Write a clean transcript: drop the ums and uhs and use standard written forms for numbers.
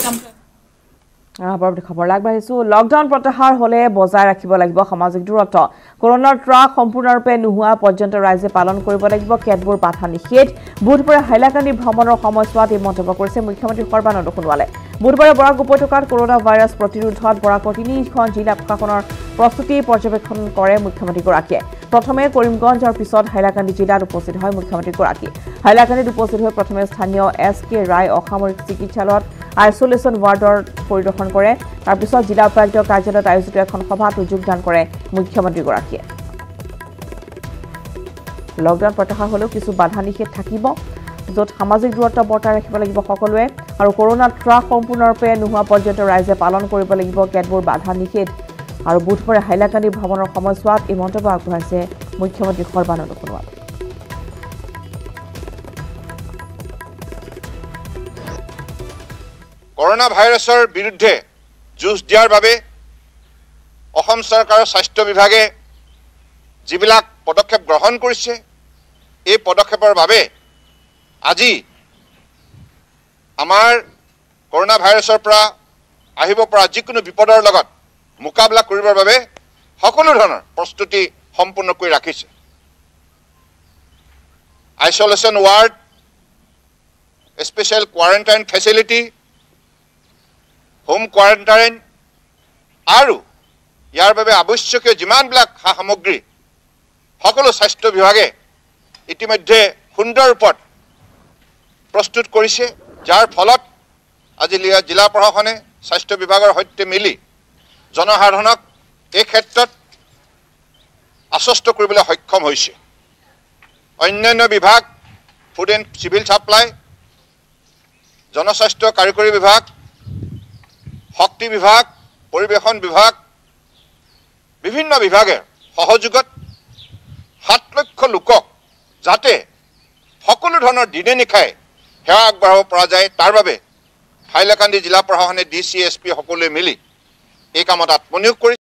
পৰৱৰ্তী খবৰ আগবাঢ়িছো লকডাউন প্ৰত্যাহাৰ হলে বজাই ৰাখিব লাগিব সামাজিক দূৰত্ব কৰোনাৰ ত্ৰাস সম্পূৰ্ণৰূপে নোহোৱা পৰ্যন্ত ৰাইজে পালন কৰিব লাগিব কেতবোৰ বাধা নিষেধ বুধবাৰে হাইলাকান্দি ভ্ৰমণৰ সময়ছোৱাত এই মন্তব্য কৰিছে মুখ্যমন্ত্ৰী সৰ্বানন্দ সোণোৱালে বুধবাৰে বৰাক উপত্যকাত কৰোনা ভাইৰাছ প্ৰতিৰোধত বৰাকৰ 3খন জিলা প্ৰশাসনৰ প্ৰস্তুতি পৰ্যবেক্ষণ কৰে মুখ্যমন্ত্ৰীগৰাকীয়ে প্ৰথমে কৰিমগঞ্জ আৰু পিছত হাইলাকান্দি জিলাত উপস্থিত হয় মুখ্যমন্ত্ৰীগৰাকী হাইলাকান্দিত উপস্থিত হৈ প্ৰথমে স্থানীয় এছ.কে. ৰায় অসামৰিক চিকিৎসালয়ত আইসোলেশন ওয়ার্ডৰ পৰিদৰ্শন কৰে তাৰ পিছত জিলা উপায়ুক্ত কাৰ্যালয়ত আয়োজিত এখন সভাত যোগদান কৰে মুখ্যমন্ত্ৰীগৰাকীয়ে লকডাউন প্ৰত্যাহাৰ হলেও কিছু বাধা নিষেধ থাকিব য'ত সামাজিক দূৰত্ব বৰ্তাই ৰাখিব লাগিব সকলোৱে আৰু কৰোনাৰ ত্ৰাস সম্পূৰ্ণৰূপে নোহোৱা পৰ্যন্ত ৰাইজে পালন কৰিব লাগিব কেতবোৰ বাধা নিষেধ আৰু বুধবাৰে হাইলাকান্দি ভ্ৰমণৰ সময়ছোৱাত এই মন্তব্য আগবঢ়াইছে মুখ্যমন্ত্ৰী সৰ্বানন্দ সোণোৱাল করোনা ভাইরাসের বিরুদ্ধে যুঁজ দিয়ার বাবে অসম সরকারের স্বাস্থ্য বিভাগে যিবিলাক পদক্ষেপ গ্রহণ করেছে এই পদক্ষেপের বাবে আজি আমার করোনা ভাইরাসের পৰা আহিব পৰা যিকোনো বিপদৰ লগত মোকাবিলা কৰিবৰ বাবে সকলো ধৰণৰ প্ৰস্তুতি সম্পূৰ্ণ কৰি ৰাখিছে isolation ward special quarantine facility home quarantine আৰু ইয়াৰ বাবে আৱশ্যকীয় যিমানবিলাক সামগ্ৰী সকলো স্বাস্থ্য বিভাগে ইতিমধ্যে সুন্দৰ ৰূপত প্ৰস্তুত কৰিছে যাৰ ফলত আজি জিলা প্ৰশাসনে স্বাস্থ্য বিভাগৰ সৈতে মিলি জনসাধাৰণক এই ক্ষেত্ৰত আশ্বস্ত কৰিবলৈ সক্ষম হৈছে অন্যান্য বিভাগ ফুড এণ্ড চিভিল সাপ্লাই জনস্বাস্থ্য কাৰিকৰী বিভাগ শক্তি বিভাগ পৰিবেশন বিভাগ বিভিন্ন বিভাগেৰ সহযোগত 7 লক্ষ লোকক যাতে সকলো ধৰণৰ দিনে নিশাই সেৱা আগবঢ়াব পৰা যায় তাৰ বাবে হাইলাকান্দি জিলা প্ৰশাসনে ডিচিএছপি সকলোৱে মিলি এই কামত আত্মনিয়োগ কৰি